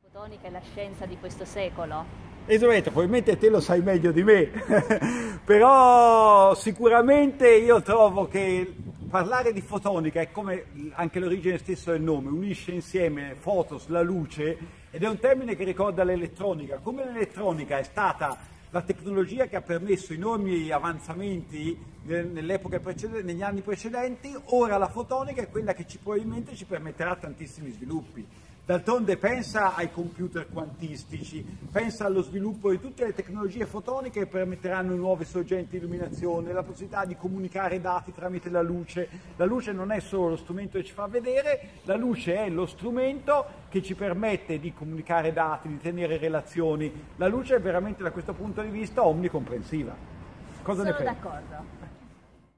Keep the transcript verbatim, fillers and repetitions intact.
Fotonica è la scienza di questo secolo. Esattamente, probabilmente te lo sai meglio di me, però sicuramente io trovo che parlare di fotonica è come anche l'origine stessa del nome, unisce insieme fotos, la luce, ed è un termine che ricorda l'elettronica. Come l'elettronica è stata la tecnologia che ha permesso enormi avanzamenti nell'epoca precedente, negli anni precedenti, ora la fotonica è quella che ci, probabilmente ci permetterà tantissimi sviluppi. D'altronde pensa ai computer quantistici, pensa allo sviluppo di tutte le tecnologie fotoniche che permetteranno nuove sorgenti di illuminazione, la possibilità di comunicare dati tramite la luce. La luce non è solo lo strumento che ci fa vedere, la luce è lo strumento che ci permette di comunicare dati, di tenere relazioni. La luce è veramente da questo punto di vista omnicomprensiva. Cosa ne pensi? Sono d'accordo.